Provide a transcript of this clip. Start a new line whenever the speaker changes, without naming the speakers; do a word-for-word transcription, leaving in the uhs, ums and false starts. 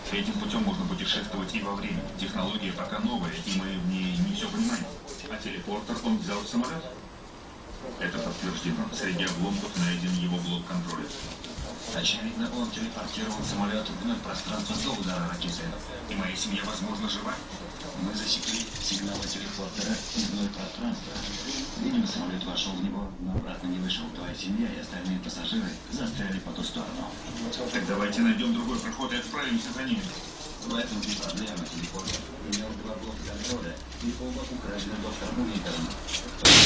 Этим путем можно путешествовать и во времени. Технология пока новая, и мы в ней не все понимаем. А телепортер он взял в самолет? Это подтверждено. Среди обломков найден его блок контроля.
Очевидно, он телепортировал самолет вглубь пространства до удара ракеты.
И моя семья, возможно, жива?
Мы засекли сигналы телепортера вглубь пространства. Видимо, самолет вошел в него, но обратно не вышел. Твоя семья и остальные пассажиры застряли по ту сторону.
Так давайте найдем другой проход и отправимся за ними.
В этом и проблема. Телепортер имел два блока контроля, и оба украдены доктором Уитером.